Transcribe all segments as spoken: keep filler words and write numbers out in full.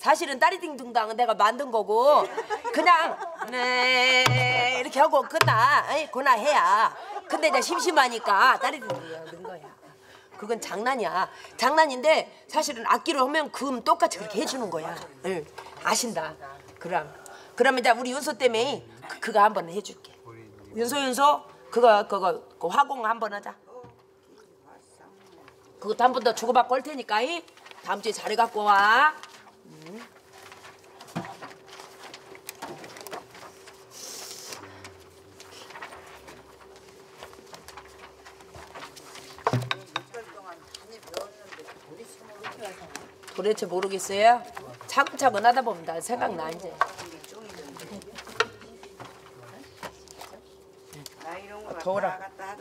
사실은 따리딩둥당은 내가 만든 거고 그냥 네 이렇게 하고 끝나 에이, 그나 해야. 근데 내가 심심하니까 따리딩둥 넣은 거야. 그건 장난이야. 장난인데 사실은 악기로 하면 금 똑같이 그렇게 해주는 거야. 응. 아신다. 그럼 그러면 이제 우리 윤서 때문에 그, 그거 한번 해줄게. 윤서 윤서 그거 그거 그 화공 한번 하자. 그것도 한 번 더 주고받고 할 테니까 이? 다음 주에 잘해 갖고 와. 음. 도대체 모르겠어요? 차근차근 하다 보면 다 생각나 이제. 더워라.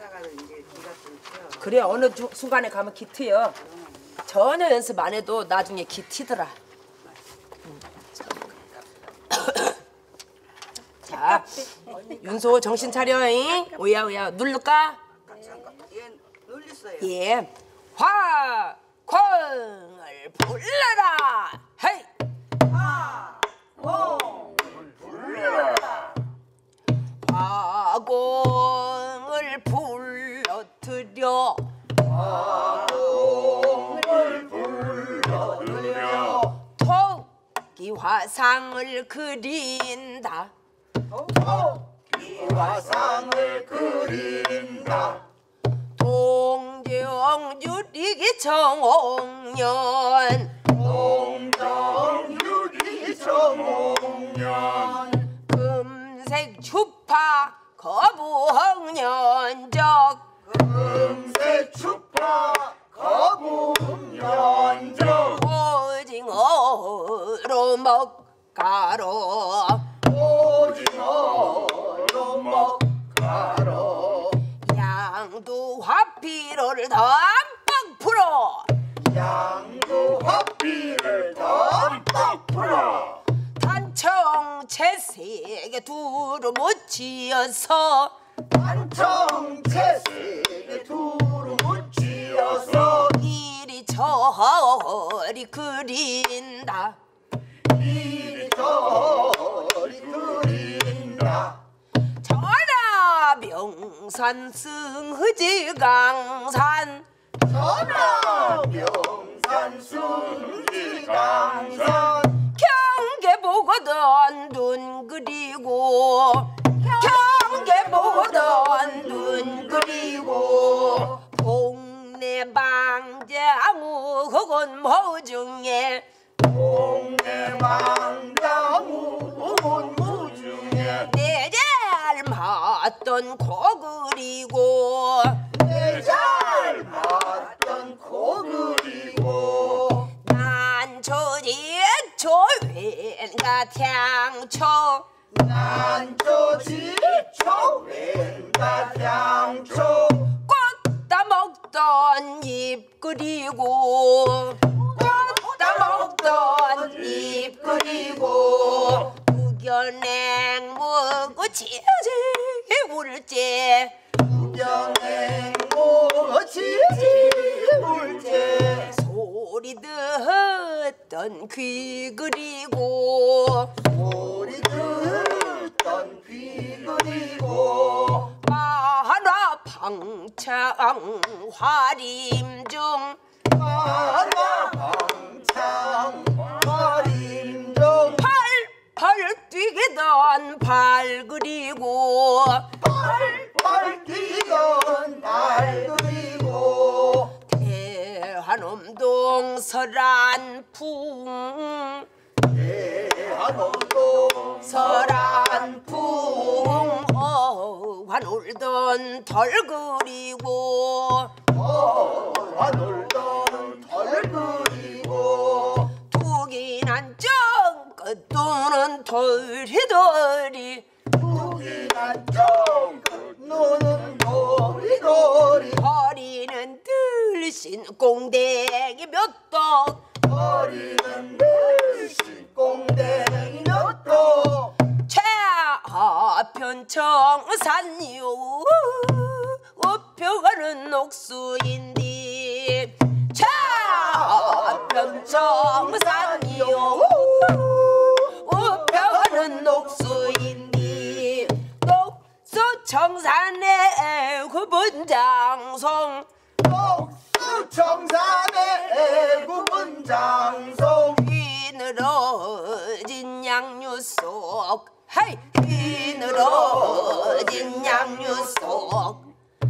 그래 어느 주, 순간에 가면 기 트여. 전혀 연습 안 해도 나중에 기 튀더라. 음. 자, 윤소 정신 차려. 잉? 오야 오야 누를까? 예, 눌렸어요. 예. 화공을 불러라. 헤이. 화공을 불러라. 화공을 불러드려. 화공을 불러드려. 토끼 화상을 그린다. 토끼 화상을 그린다. 동정유리기 정옥년. 동정유리기 정옥년. 금색 주파 거부홍년적. 금색 주파 거부홍년적. 오징어로 먹가로. 오징어로 먹가로. 양두 화피를 덤뻑 풀어. 양두 화피를 덤뻑 풀어. 단청 채색에 두루 묻히어서. 단청 채색에 두루 묻히어서. 이리 저리 그린다. 이리 저리 그린다. 전하 명산 승흐지강산. 전하 명산 승지강산. 경계 보거든 눈 그리고. 경계 보거든 눈 그리고. 동네 방장우 그건 모중에. 동네 방장우 그건 모중에. 내 잘 맞던 코 그리고. 내 잘 맞던 코 그리고. 난초지초 왼가 향초. 난초지초 왼가 향초. 꽂다 먹던 잎 그리고. 꽂다 먹던 잎 그리고. 우겨냉 먹고 지지 울제. 우겨냉 먹고 지지 울제. 소리 듣던 귀 그리고. 소리 듣던 귀 그리고. 만화 방창 화림 중. 만화 방창 화림 중. 팔팔 뛰던 발 그리고. 팔팔 뛰던 발 그리고. 대한엄동 설안풍. 대한엄동 설안풍. 어환 울던 덜 그리고. 어환 울던 덜 그리고. 두기난 정끝 도는 돌이돌이. 두기난 정끝 노는 도리도리. 허리는 들신 꽁댕이 몇 떡. 허리는 들신 꽁댕이 몇 떡. 좌편청산요 우표가는 옥수인디. 좌편청산요 구분장송 수청산의 구분장송 휘늘어진 양유 속 헤이 휘늘어진 양유 속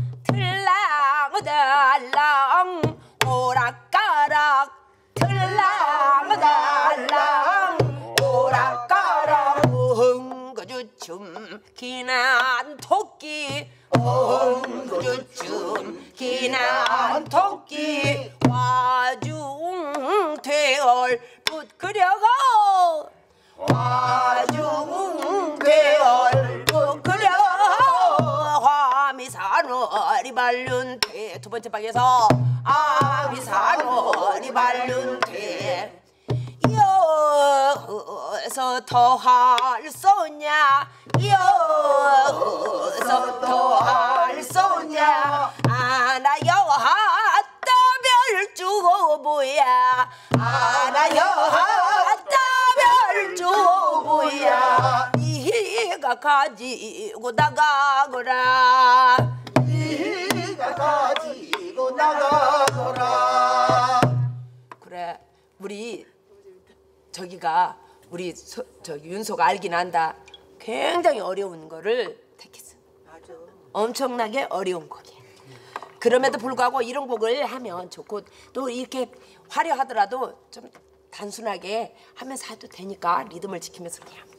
들랑달랑 오락가락 들랑달랑 오락가락 엉거주춤 기난 토끼 엉거주춤 기난 토끼 와중퇴얼 붓그려가 와중퇴얼 붓그려가 아미산월이 발륜퇴 두 번째 방에서 아미산월이 발륜퇴 여서 더할 소냐 여서 더할 소냐 아나여 하다 별주부야 아나여 하다 별주부야 이가 가지고 나가거라 이가 가지고 나가거라. 그래 우리 저기가 우리 소, 저 윤소가 알긴 안다. 굉장히 어려운 거를 택했어. 맞아. 엄청나게 어려운 곡이야. 그럼에도 불구하고 이런 곡을 하면 좋고 또 이렇게 화려하더라도 좀 단순하게 하면서 해도 되니까 리듬을 지키면서 그냥